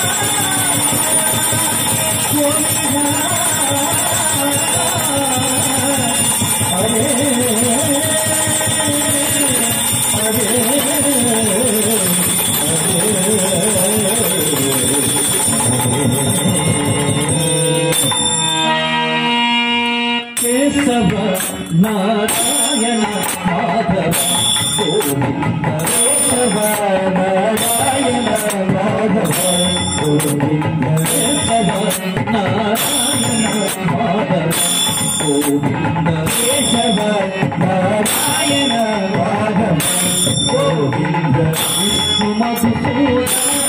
केशव नारायण माधव गोविंद केशव नारायण माधव गोविंद केशव नारायण माधव गोविंद केशव नारायण माधव गोविंद विष्णु मधुसूदन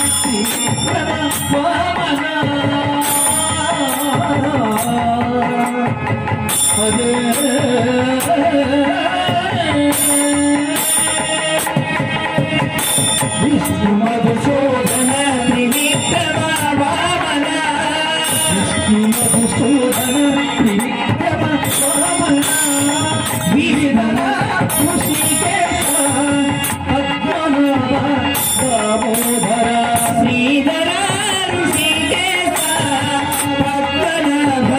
हरे विष्णु मधुसूदन त्रिविक्रम वामन विष्णु मधुसूदन त्रिविक्रम वामन वीरधर ऋषिकेश पद्मनाभ दामोदर श्रीधर ऋषिकेश पद्मनाभ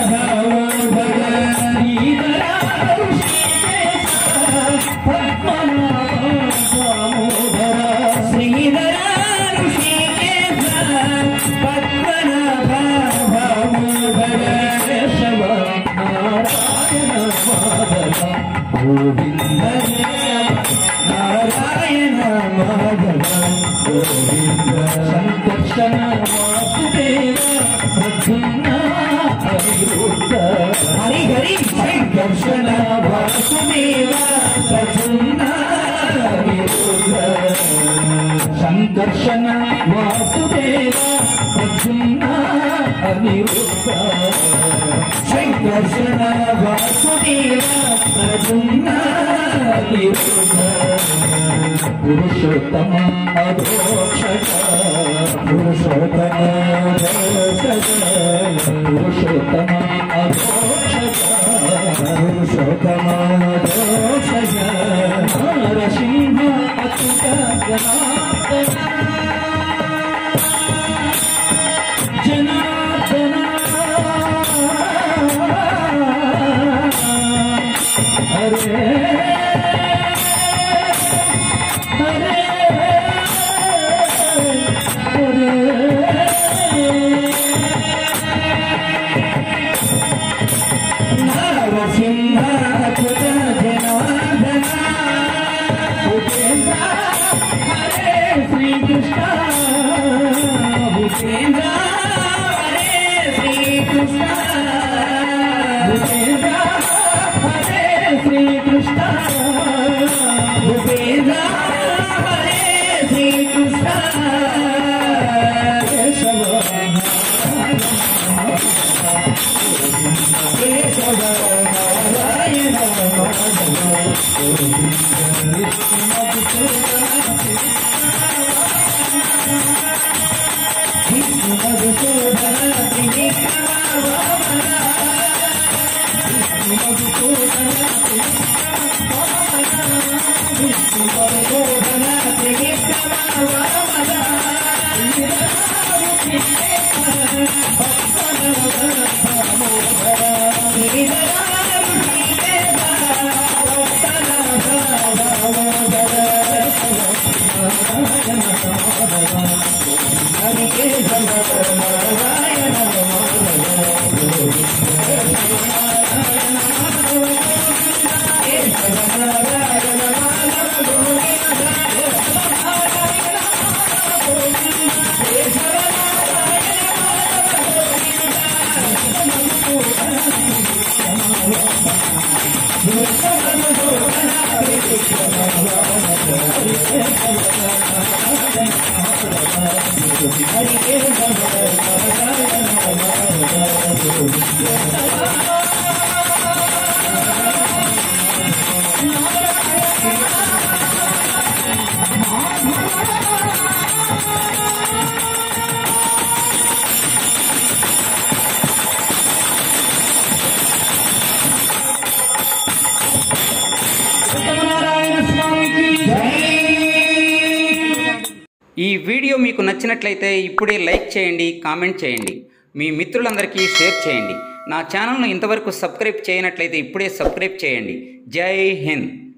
गोविंद नारायण माधव गोविंद संकर्षण वासुदेव प्रद्युम्न अनिरुद्ध हरि हरि संकर्षण वासुदेव प्रद्युम्न अनिरुद्ध संकर्षण वासुदेव प्रद्युम्न अनिरुद्ध संकर्षण वासुदेव प्रद्युम्न अनिरुद्ध पुरुषोत्तम अधोक्षज पुरुषोत्तम अधोक्षज पुरुषोत्तम अधोक्षज पुरुषोत्तम अधोक्षज नरसिंह अच्युत जनार्दन जनार्दन हरे ఈ వీడియో మీకు నచ్చినట్లయితే ఇప్పుడే లైక్ చేయండి, కామెంట్ చేయండి, మీ మిత్రులందరికీ షేర్ చేయండి. నా ఛానల్ను ఇంతవరకు సబ్స్క్రైబ్ చేయనట్లయితే ఇప్పుడే సబ్స్క్రైబ్ చేయండి. జై హింద్.